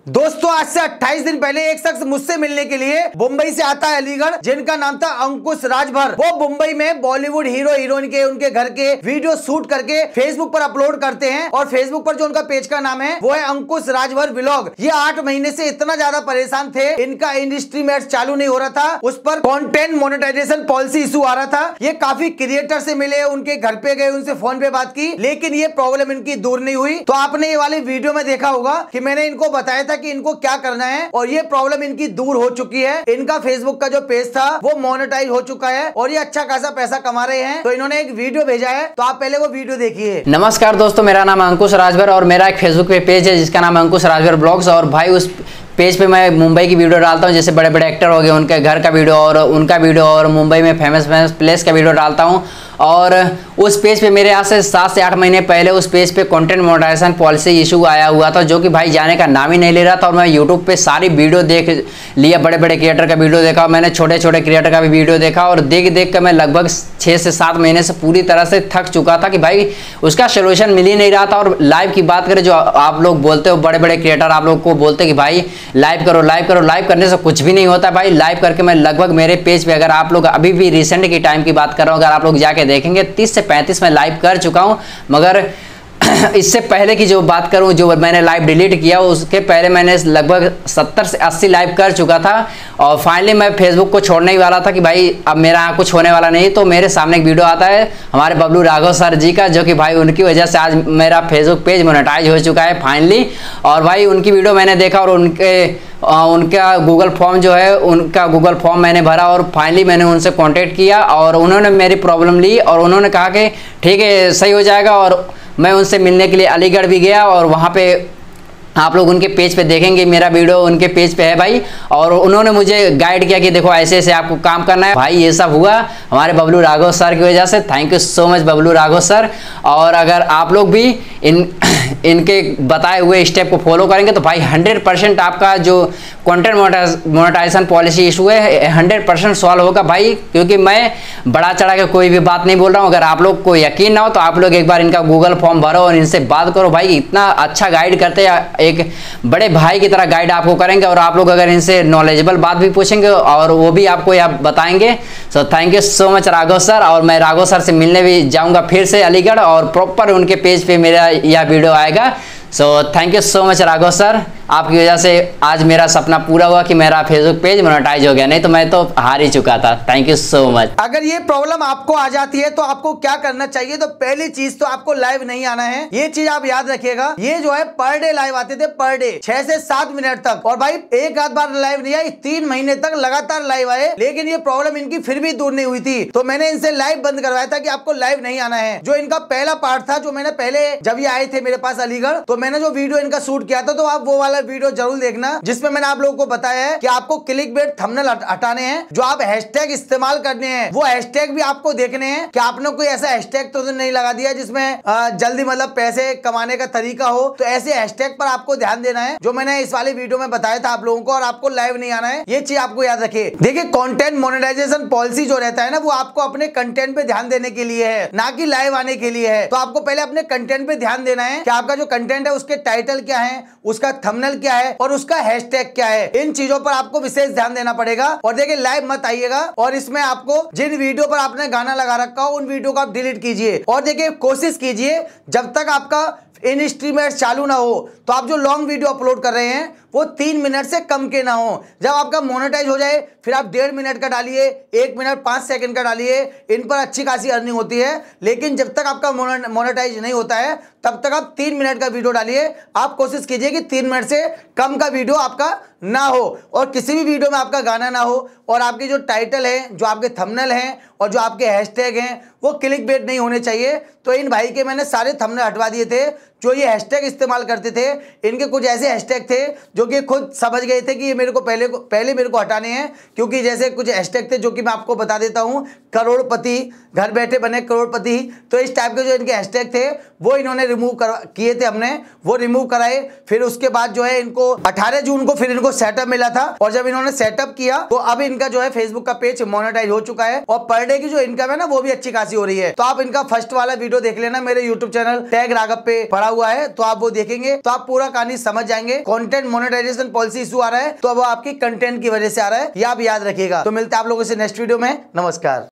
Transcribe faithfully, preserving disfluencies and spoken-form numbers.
दोस्तों आज से अट्ठाईस दिन पहले एक शख्स मुझसे मिलने के लिए मुंबई से आता है अलीगढ़, जिनका नाम था अंकुश राजभर। वो मुंबई में बॉलीवुड हीरो हीरोइन के उनके घर के वीडियो शूट करके फेसबुक पर अपलोड करते हैं और फेसबुक पर जो उनका पेज का नाम है वो है अंकुश राजभर व्लॉग। ये आठ महीने से इतना ज्यादा परेशान थे, इनका इंडस्ट्री मैच चालू नहीं हो रहा था, उस पर कंटेंट मोनेटाइजेशन पॉलिसी इशू आ रहा था। ये काफी क्रिएटर से मिले, उनके घर पे गए, उनसे फोन पे बात की, लेकिन ये प्रॉब्लम इनकी दूर नहीं हुई। तो आपने ये वाले वीडियो में देखा होगा कि मैंने इनको बताया था कि इनको क्या करना है और ये प्रॉब्लम इनकी दूर हो चुकी है। इनका फेसबुक का जो पेज था वो मोनेटाइज हो चुका है और ये अच्छा खासा पैसा कमा रहे हैं। तो इन्होंने एक वीडियो भेजा है, तो आप पहले वो वीडियो देखिए। नमस्कार दोस्तों, मेरा नाम अंकुश राजभर और मेरा एक फेसबुक पे पेज है जिसका नाम अंकुश राजभर ब्लॉग्स। और भाई उस पेज पे मैं मुंबई की वीडियो डालता हूँ, जैसे बड़े बड़े एक्टर हो गए उनके घर का वीडियो और उनका वीडियो और मुंबई में फेमस फेमस प्लेस का वीडियो डालता हूँ। और उस पेज पे मेरे यहाँ से सात से आठ महीने पहले उस पेज पे कंटेंट मोनेटाइजेशन पॉलिसी इशू आया हुआ था, जो कि भाई जाने का नाम ही नहीं ले रहा था। और मैं यूट्यूब पे सारी वीडियो देख लिया, बड़े बड़े क्रिएटर का वीडियो देखा, मैंने छोटे छोटे क्रिएटर का भी वीडियो देखा और देख देख कर मैं लगभग छः से सात महीने से पूरी तरह से थक चुका था कि भाई उसका सोल्यूशन मिल ही नहीं रहा था। और लाइव की बात करें, जो आप लोग बोलते हो बड़े बड़े क्रिएटर आप लोग को बोलते कि भाई लाइव करो लाइव करो, लाइव करने से कुछ भी नहीं होता भाई। लाइव करके मैं लगभग मेरे पेज पे, अगर आप लोग अभी भी रिसेंट की टाइम की बात कर रहा हूँ, अगर आप लोग जाके देखेंगे तीस से पैंतीस में लाइव कर चुका हूं। मगर इससे पहले की जो बात करूं, जो मैंने लाइव डिलीट किया उसके पहले मैंने लगभग सत्तर से अस्सी लाइव कर चुका था। और फाइनली मैं फेसबुक को छोड़ने ही वाला था कि भाई अब मेरा कुछ होने वाला नहीं। तो मेरे सामने एक वीडियो आता है हमारे बबलू राघव सर जी का, जो कि भाई उनकी वजह से आज मेरा फेसबुक पेज मोनेटाइज हो चुका है फाइनली। और भाई उनकी वीडियो मैंने देखा और उनके आ, उनका गूगल फॉर्म जो है उनका गूगल फॉर्म मैंने भरा और फाइनली मैंने उनसे कांटेक्ट किया और उन्होंने मेरी प्रॉब्लम ली और उन्होंने कहा कि ठीक है सही हो जाएगा। और मैं उनसे मिलने के लिए अलीगढ़ भी गया और वहाँ पे आप लोग उनके पेज पे देखेंगे, मेरा वीडियो उनके पेज पे है भाई। और उन्होंने मुझे गाइड किया कि देखो ऐसे ऐसे आपको काम करना है। भाई ये सब हुआ हमारे बबलू राघव सर की वजह से। Thank you so much Bablu Raghav sir. और अगर आप लोग भी इन इनके बताए हुए स्टेप को फॉलो करेंगे तो भाई हंड्रेड परसेंट आपका जो कंटेंट मोनेटाइजेशन पॉलिसी इशू है हंड्रेड परसेंट सॉल्व होगा भाई। क्योंकि मैं बड़ा चढ़ा के कोई भी बात नहीं बोल रहा हूँ। अगर आप लोग को यकीन ना हो तो आप लोग एक बार इनका गूगल फॉर्म भरो और इनसे बात करो। भाई इतना अच्छा गाइड करते हैं, एक बड़े भाई की तरह गाइड आपको करेंगे। और आप लोग अगर इनसे नॉलेजेबल बात भी पूछेंगे और वो भी आपको यह बताएंगे। So thank you so much Raghav sir. और मैं राघव सर से मिलने भी जाऊंगा फिर से अलीगढ़ और प्रॉपर उनके पेज पे मेरा यह वीडियो आएगा। So thank you so much Raghav sir, आपकी वजह से आज मेरा सपना पूरा हुआ कि मेरा फेसबुक पेज मोनेटाइज हो गया, नहीं तो मैं तो हार ही चुका था। Thank you so much. अगर ये प्रॉब्लम आपको आ जाती है तो आपको क्या करना चाहिए? तो पहली चीज तो आपको लाइव नहीं आना है, ये चीज आप याद रखिएगा। ये जो है पर डे लाइव आते थे, पर डे छह से सात मिनट तक। और भाई एक आध बार लाइव नहीं आई, तीन महीने तक लगातार लाइव आए, लेकिन ये प्रॉब्लम इनकी फिर भी दूर नहीं हुई थी। तो मैंने इनसे लाइव बंद करवाया था कि आपको लाइव नहीं आना है। जो इनका पहला पार्ट था, जो मैंने पहले जब ये आए थे मेरे पास अलीगढ़, तो मैंने जो वीडियो इनका शूट किया था, तो आप वो वाला वीडियो जरूर देखना, जिसमें मैंने आप लोगों को बताया है कि आपको क्लिक बेट थंबनेल हटाने हैं, जो आप हैशटैग इस्तेमाल करने हैं वो हैशटैग भी आपको देखने हैं कि आपने कोई ऐसा हैशटैग तो नहीं लगा दिया जिसमें आ, जल्दी मतलब पैसे कमाने का तरीका हो। तो ऐसे हैशटैग पर आपको ध्यान देना है, जो मैंने इस वाले वीडियो में बताया था आप लोगों को। और आपको लाइव नहीं आना है, ये चीज आपको याद रखिए। देखिए कंटेंट मोनेटाइजेशन पॉलिसी जो रहता है ना, वो आपको अपने कंटेंट पे ध्यान देने के लिए है, ना कि लाइव आने के लिए है। तो आपको पहले अपने कंटेंट पे ध्यान देना है कि आपका जो कंटेंट है उसके टाइटल क्या है, उसका थंबनेल क्या है और उसका हैशटैग क्या है। इन चीजों पर आपको विशेष ध्यान देना पड़ेगा। और देखिए लाइव मत आइएगा और इसमें आपको जिन वीडियो पर आपने गाना लगा रखा हो उन वीडियो को आप डिलीट कीजिए। और देखिए कोशिश कीजिए जब तक आपका इन स्ट्रीमर चालू ना हो तो आप जो लॉन्ग वीडियो अपलोड कर रहे हैं वो तीन मिनट से कम के ना हो। जब आपका मोनेटाइज हो जाए फिर आप डेढ़ मिनट का डालिए, एक मिनट पाँच सेकंड का डालिए, इन पर अच्छी खासी अर्निंग होती है। लेकिन जब तक आपका मोनेटाइज नहीं होता है तब तक आप तीन मिनट का वीडियो डालिए। आप कोशिश कीजिए कि तीन मिनट से कम का वीडियो आपका ना हो और किसी भी वीडियो में आपका गाना ना हो। और आपकी जो टाइटल है, जो आपके थंबनेल हैं और जो आपके हैशटैग हैं वो क्लिक बेट नहीं होने चाहिए। तो इन भाई के मैंने सारे थंबनेल हटवा दिए थे जो ये हैशटैग इस्तेमाल करते थे। इनके कुछ ऐसे हैशटैग थे जो कि खुद समझ गए थे कि ये मेरे को पहले को पहले मेरे को हटाने हैं। क्योंकि जैसे कुछ हैशटैग थे जो कि मैं आपको बता देता हूँ, करोड़पति, घर बैठे बने करोड़पति। तो इस टाइप के जो इनके हैशटैग थे वो इन्होंने रिमूव किए थे, हमने वो रिमूव कराए। फिर उसके बाद जो है इनको अठारह जून को फिर इनको सेटअप मिला था और जब इन्होंने सेटअप किया तो अब इनका जो है फेसबुक का पेज मोनेटाइज हो चुका है और पर डे की जो इनकम है ना वो भी अच्छी खासी हो रही है। तो आप इनका फर्स्ट वाला वीडियो देख लेना, मेरे यूट्यूब चैनल टैग राघव पे पड़ा हुआ है, तो आप वो देखेंगे तो आप पूरा कहानी समझ जाएंगे। Content monetize monetization policy issue आ रहा है तो अब आपकी कंटेंट की वजह से आ रहा है, ये आप याद रखिएगा। तो मिलते हैं आप लोगों से नेक्स्ट वीडियो में। नमस्कार।